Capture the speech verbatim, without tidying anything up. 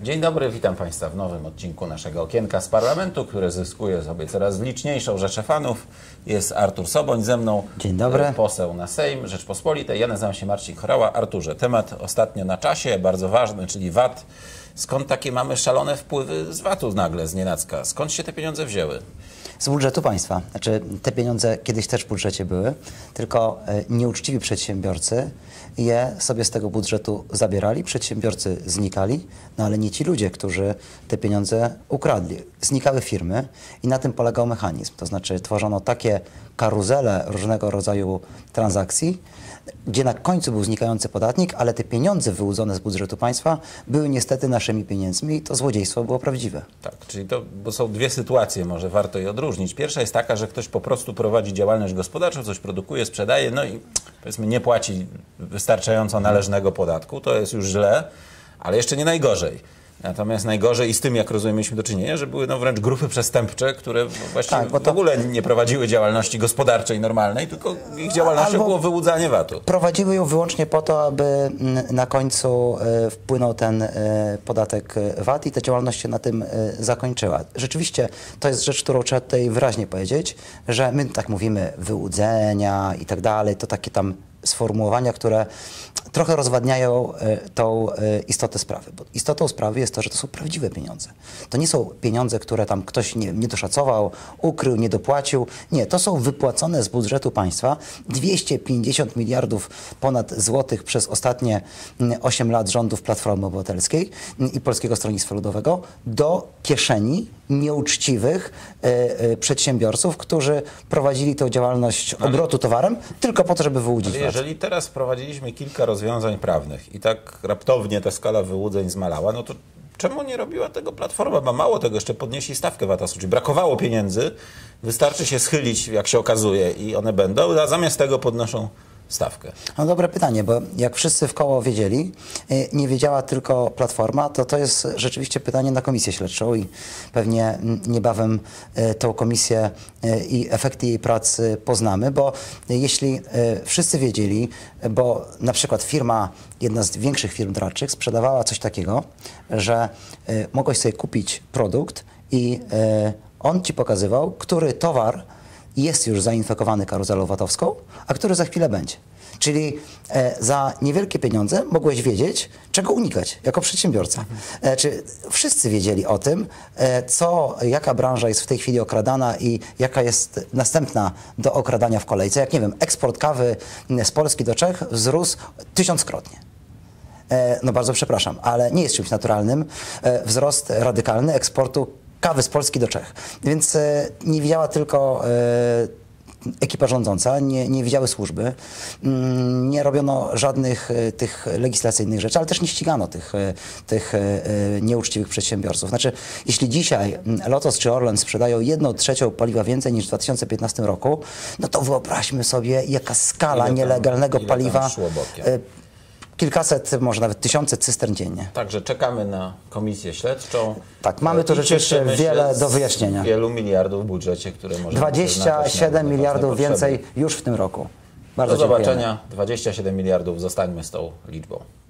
Dzień dobry, witam Państwa w nowym odcinku naszego Okienka z Parlamentu, które zyskuje sobie coraz liczniejszą rzeszę fanów. Jest Artur Soboń ze mną. Dzień dobry. Poseł na Sejm Rzeczpospolitej. Ja nazywam się Marcin Chorała. Arturze, temat ostatnio na czasie, bardzo ważny, czyli V A T. Skąd takie mamy szalone wpływy z V A T-u nagle, z nienacka? Skąd się te pieniądze wzięły? Z budżetu państwa. Znaczy, te pieniądze kiedyś też w budżecie były, tylko nieuczciwi przedsiębiorcy je sobie z tego budżetu zabierali, przedsiębiorcy znikali, no ale nie ci ludzie, którzy te pieniądze ukradli. Znikały firmy i na tym polegał mechanizm. To znaczy tworzono takie karuzele różnego rodzaju transakcji, gdzie na końcu był znikający podatnik, ale te pieniądze wyłudzone z budżetu państwa były niestety naszymi pieniędzmi i to złodziejstwo było prawdziwe. Tak, czyli to bo są dwie sytuacje, może warto je odróżnić. Pierwsza jest taka, że ktoś po prostu prowadzi działalność gospodarczą, coś produkuje, sprzedaje, no i powiedzmy nie płaci wystarczająco należnego podatku, to jest już źle, ale jeszcze nie najgorzej. Natomiast najgorzej i z tym, jak rozumiem, mieliśmy do czynienia, że były no wręcz grupy przestępcze, które właściwie tak, to... w ogóle nie prowadziły działalności gospodarczej normalnej, tylko ich działalnością Albo było wyłudzanie V A T-u. Prowadziły ją wyłącznie po to, aby na końcu wpłynął ten podatek V A T i ta działalność się na tym zakończyła. Rzeczywiście to jest rzecz, którą trzeba tutaj wyraźnie powiedzieć, że my tak mówimy wyłudzenia i tak dalej, to takie tam sformułowania, które trochę rozwadniają tą istotę sprawy. Bo istotą sprawy jest to, że to są prawdziwe pieniądze. To nie są pieniądze, które tam ktoś nie, nie doszacował, ukrył, nie dopłacił. Nie, to są wypłacone z budżetu państwa dwieście pięćdziesiąt miliardów ponad złotych przez ostatnie osiem lat rządów Platformy Obywatelskiej i Polskiego Stronnictwa Ludowego do kieszeni nieuczciwych y, y, przedsiębiorców, którzy prowadzili tę działalność obrotu towarem tylko po to, żeby wyłudzić V A T. Jeżeli teraz wprowadziliśmy kilka rozwiązań prawnych i tak raptownie ta skala wyłudzeń zmalała, no to czemu nie robiła tego Platforma? Bo mało tego, jeszcze podnieśli stawkę V A T-u, czyli brakowało pieniędzy, wystarczy się schylić, jak się okazuje, i one będą, a zamiast tego podnoszą stawkę. No dobre pytanie, bo jak wszyscy w koło wiedzieli, nie wiedziała tylko Platforma, to to jest rzeczywiście pytanie na komisję śledczą i pewnie niebawem tą komisję i efekty jej pracy poznamy, bo jeśli wszyscy wiedzieli, bo na przykład firma, jedna z większych firm doradczych sprzedawała coś takiego, że mogłeś sobie kupić produkt i on ci pokazywał, który towar jest już zainfekowany karuzelą V A T-owską, a który za chwilę będzie. Czyli e, za niewielkie pieniądze mogłeś wiedzieć, czego unikać jako przedsiębiorca. E, czy wszyscy wiedzieli o tym, e, co, jaka branża jest w tej chwili okradana i jaka jest następna do okradania w kolejce. Jak nie wiem, eksport kawy z Polski do Czech wzrósł tysiąckrotnie. E, no bardzo przepraszam, ale nie jest czymś naturalnym. E, wzrost radykalny eksportu kawy z Polski do Czech. Więc e, nie widziała tylko e, ekipa rządząca, nie, nie widziały służby, mm, nie robiono żadnych e, tych legislacyjnych rzeczy, ale też nie ścigano tych, e, tych e, nieuczciwych przedsiębiorców. Znaczy, jeśli dzisiaj Lotos czy Orlen sprzedają jedną trzecią paliwa więcej niż w dwa tysiące piętnastym roku, no to wyobraźmy sobie, jaka skala ile tam, nielegalnego ile paliwa. E, Kilkaset, może nawet tysiące cystern dziennie. Także czekamy na komisję śledczą. Tak, mamy tu rzeczywiście wiele do wyjaśnienia. Wielu miliardów w budżecie, które możemy dwadzieścia siedem miliardów więcej już w tym roku. Bardzo do zobaczenia. dwadzieścia siedem miliardów, zostańmy z tą liczbą.